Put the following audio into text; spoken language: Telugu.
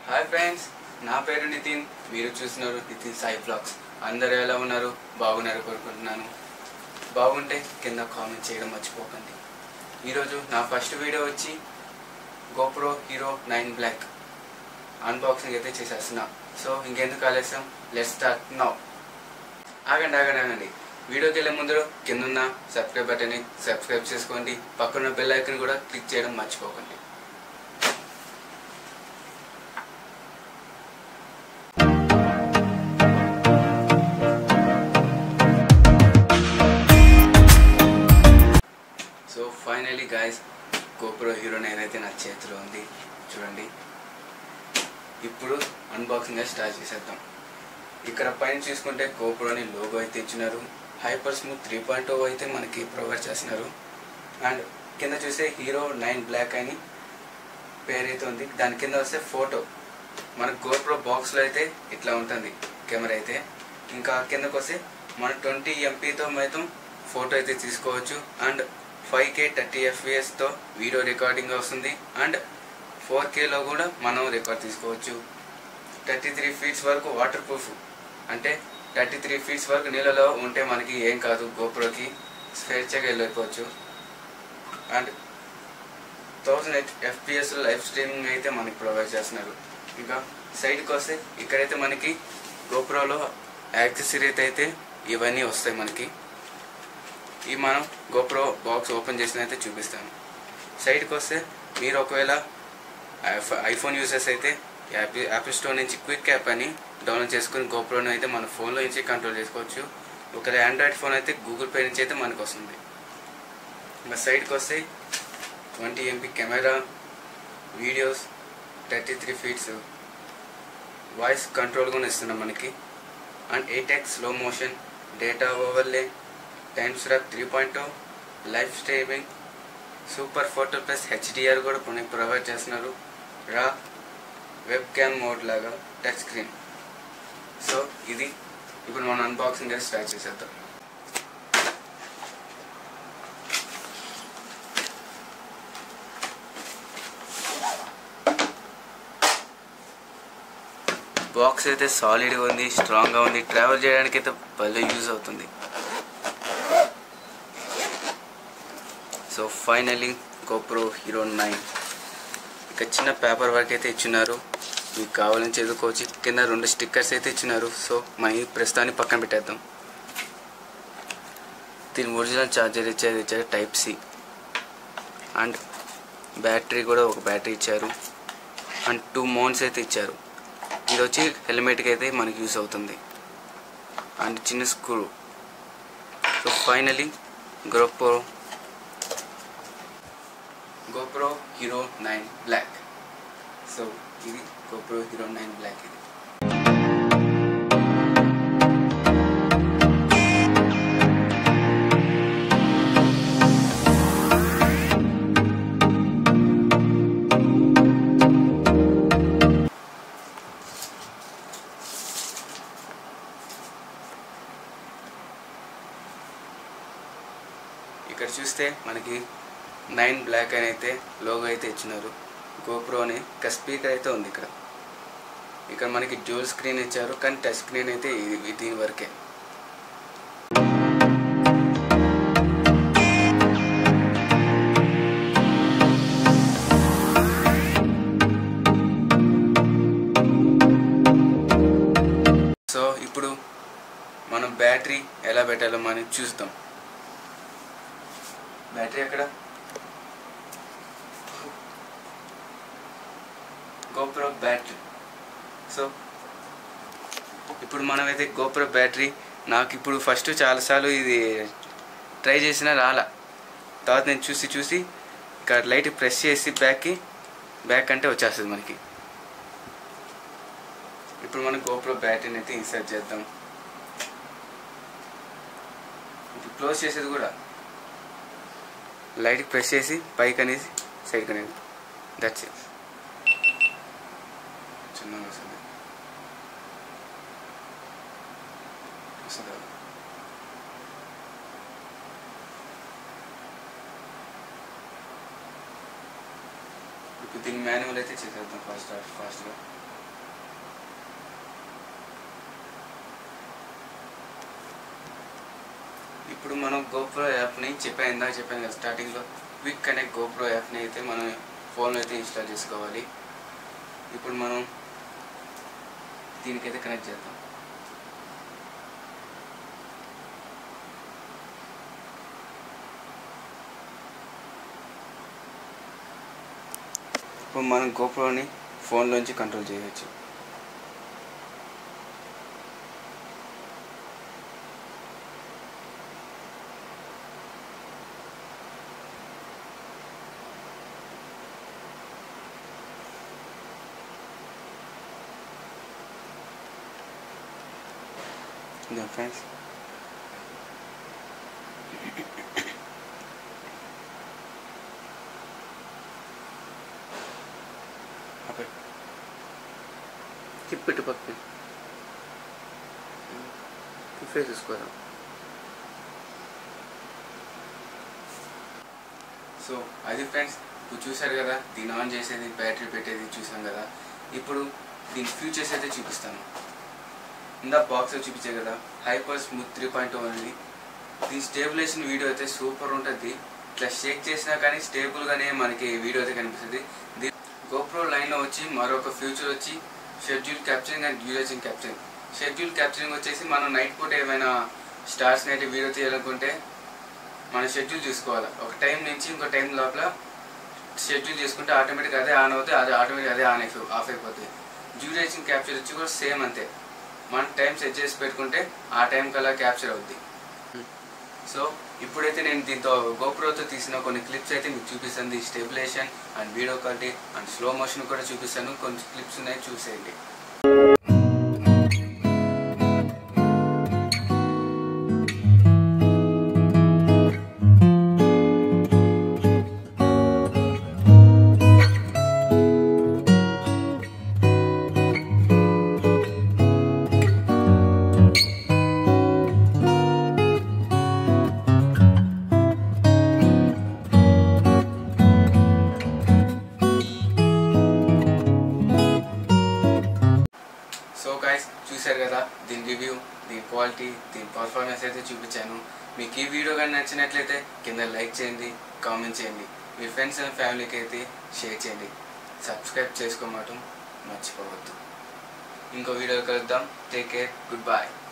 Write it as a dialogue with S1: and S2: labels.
S1: హాయ్ ఫ్రెండ్స్, నా పేరు నితిన్. మీరు చూస్తున్నారు నితిన్ సాయి బ్లాగ్స్. అందరూ ఎలా ఉన్నారు? బాగున్నారు కోరుకుంటున్నాను. బాగుంటే కింద కామెంట్ చేయడం మర్చిపోకండి. ఈరోజు నా ఫస్ట్ వీడియో వచ్చి గోప్రో హీరో 9 బ్లాక్ అన్బాక్సింగ్ అయితే చేసేస్తున్నా. సో ఇంకెందుకు ఆలస్యం, లెట్స్ స్టార్ట్ నౌ. ఆగండి. వీడియోకి వెళ్ళే ముందు కింద సబ్స్క్రైబ్ బటన్ని సబ్స్క్రైబ్ చేసుకోండి. పక్కన బెల్ ఐకాన్ కూడా క్లిక్ చేయడం మర్చిపోకండి. So finally guys, GoPro hero 9 అయితే నా చేతిలో ఉంది. చూడండి, ఇప్పుడు అన్బాక్సింగ్ స్టార్ట్ చేసేద్దాం. ఇక్కడ పైన చూసుకుంటే గోప్రోని లోగో అయితే ఇచ్చినారు. హైపర్ స్మూత్ 3.0 అయితే మనకి ప్రొవైడ్ చేస్తున్నారు. అండ్ కింద చూస్తే హీరో 9 బ్లాక్ అని పేరైతే ఉంది. దాని కింద వస్తే ఫోటో. మన గోప్రో బాక్స్లో అయితే ఇట్లా ఉంటుంది కెమెరా అయితే. ఇంకా కిందకు వస్తే మన 20 MPతో మొత్తం ఫోటో అయితే తీసుకోవచ్చు. And 5K 30 FPS video recording వస్తుంది. అండ్ 4Kలో కూడా మనం రికార్డ్ తీసుకోవచ్చు. 33 feet వరకు వాటర్ ప్రూఫ్, అంటే 33 feet వరకు నీళ్ళలో ఉంటే మనకి ఏం కాదు, గోప్రోకి స్వేచ్ఛగా వెళ్ళిపోవచ్చు. అండ్ 1000 FPS లైవ్ స్ట్రీమింగ్ అయితే మనకి ప్రొవైడ్ చేస్తున్నారు. ఇంకా సైడ్కి వస్తే ఇక్కడైతే మనకి గోప్రోలో యాక్సెసరీ అయితే ఇవన్నీ వస్తాయి మనకి. ఈ మనం గోప్రో బాక్స్ ఓపెన్ చేసిన అయితే చూపిస్తాను. సైడ్కి వస్తే మీరు ఒకవేళ ఐఫోన్ యూజర్స్ అయితే యాపిల్ స్టోర్ నుంచి క్విక్ యాప్ అని డౌన్లోడ్ చేసుకుని గోప్రోని అయితే మన ఫోన్లో నుంచి కంట్రోల్ చేసుకోవచ్చు. ఒకవేళ ఆండ్రాయిడ్ ఫోన్ అయితే గూగుల్ పే నుంచి అయితే మనకు వస్తుంది. ఇంకా సైడ్కి వస్తే 20 MP camera, videos, 33 feet voice control కూడా ఇస్తున్నాం మనకి. And 8x slow motion, data overlay, time stop 3.0, live streaming, super photo plus HDR కూడా కొన్ని ప్రొవైడ్ చేస్తున్నారు. రా వెబ్ క్యామ్ మోడ్ లాగా టచ్ స్క్రీన్. సో ఇది ఇప్పుడు మనం అన్బాక్సింగ్ స్టార్ట్ చేసేద్దాం. బాక్స్ అయితే సాలిడ్గా ఉంది, స్ట్రాంగ్గా ఉంది. ట్రావెల్ చేయడానికి అయితే భలే యూజ్ అవుతుంది. సో ఫైనలీ గోప్రో హీరో 9 ఇక చిన్న పేపర్ వర్క్ అయితే ఇచ్చినారు. మీకు కావాలని చదువుకోవచ్చు. కింద 2 స్టిక్కర్స్ అయితే ఇచ్చినారు. సో మనం ఈ ప్రస్తుతాన్ని పక్కన పెట్టేద్దాం. దీని ఒరిజినల్ ఛార్జర్ ఇచ్చారు టైప్ సి. అండ్ బ్యాటరీ కూడా ఒక బ్యాటరీ ఇచ్చారు. అండ్ 2 మౌంట్స్ అయితే ఇచ్చారు. ఇది వచ్చి హెల్మెట్కి అయితే మనకి యూస్ అవుతుంది. అండ్ చిన్న screw. So finally GoPro hero 9 black. So ఇది గోప్రో హీరో 9 బ్లాక్. ఇది ఇక్కడ చూస్తే మనకి 9 బ్లాక్ అని అయితే లోగో అయితే ఇచ్చినారు. గోప్రో అని ఒక స్పీకర్ అయితే ఉంది. ఇక్కడ మనకి డ్యూల్ స్క్రీన్ ఇచ్చారు, కానీ టచ్ స్క్రీన్ అయితే దీని వరకే. సో ఇప్పుడు మనం బ్యాటరీ ఎలా పెట్టాలో మనం చూస్తాం. బ్యాటరీ ఎక్కడ? GoPro battery. సో ఇప్పుడు మనమైతే గోప్రో బ్యాటరీ, నాకు ఇప్పుడు ఫస్ట్ చాలాసార్లు ఇది ట్రై చేసినా రాలా. తర్వాత నేను చూసి ఇక్కడ లైట్ ప్రెస్ చేసి బ్యాక్ అంటే వచ్చేస్తుంది మనకి. ఇప్పుడు మనం గోప్రో బ్యాటరీని అయితే ఇన్సర్ట్ చేద్దాం. ఇప్పుడు క్లోజ్ చేసేది కూడా లైట్కి ప్రెస్ చేసి పైకి అనేది సైడ్కి అనేది. That's it. చిన్నగా వస్తుంది. ఇప్పుడు దీని మాన్యువల్ అయితే చేసేద్దాం ఫాస్ట్గా. ఇప్పుడు మనం GoPro యాప్ని చెప్పాను కదా స్టార్టింగ్లో, క్విక్ కనెక్ట్ GoPro యాప్ని అయితే మనం ఫోన్లో అయితే ఇన్స్టాల్ చేసుకోవాలి. ఇప్పుడు మనం దీనికైతే కనెక్ట్ చేద్దాం. ఇప్పుడు మనం GoProని ఫోన్లోంచి కంట్రోల్ చేయవచ్చు. ఇదా ఫ్రెండ్స్, తిప్పిట్టు పక్కన ఫేస్ చూసుకోదాం. సో అది ఫ్రెండ్స్, ఇప్పుడు చూసారు కదా, దీన్ని ఆన్ చేసేది, బ్యాటరీ పెట్టేది చూసాం కదా. ఇప్పుడు దీని ఫ్యూచర్స్ అయితే చూపిస్తాను. ఇందా బాక్స్లో చూపించే కదా, హైపర్ స్మూత్ 3.0 అనేది. దీని స్టేబులేషన్ వీడియో అయితే సూపర్ ఉంటుంది. ఇట్లా షేక్ చేసినా కానీ స్టేబుల్గానే మనకి వీడియో అయితే కనిపిస్తుంది. GoPro లైన్లో వచ్చి మరొక ఫ్యూచర్ వచ్చి schedule capturing and duration capturing. Schedule capturing వచ్చేసి మనం నైట్ పూట ఏమైనా స్టార్స్ నైట్ వీడియో తీయాలనుకుంటే మనం షెడ్యూల్ చూసుకోవాలి. ఒక టైం నుంచి ఇంకో టైం లోపల షెడ్యూల్ చేసుకుంటే ఆటోమేటిక్గా అదే ఆన్ అవుతుంది, అది ఆటోమేటిక్గా అదే ఆఫ్ అయిపోతుంది. డ్యూరేషన్ క్యాప్చర్ వచ్చి కూడా సేమ్ అంతే. మనం టైం సెట్ చేసి పెట్టుకుంటే ఆ టైం కల్లా క్యాప్చర్ అవుద్ది. సో ఇప్పుడైతే నేను దీంతో GoProతో తీసిన కొన్ని క్లిప్స్ అయితే మీకు చూపిస్తాను. ఈ stabilization and video quality and slow motion కూడా చూపిస్తాను. కొన్ని క్లిప్స్ ఉన్నాయి, చూసేయండి. సో గైస్, చూశారు కదా దీని రివ్యూ, దీని క్వాలిటీ, దీని పర్ఫార్మెన్స్ అయితే చూపించాను. మీకు ఈ వీడియో కానీ నచ్చినట్లయితే కింద లైక్ చేయండి, కామెంట్ చేయండి, మీ ఫ్రెండ్స్ అండ్ ఫ్యామిలీకి అయితే షేర్ చేయండి. సబ్స్క్రైబ్ చేసుకోవటం మర్చిపోవద్దు. ఇంకో వీడియో కలుద్దాం. Take care, good by.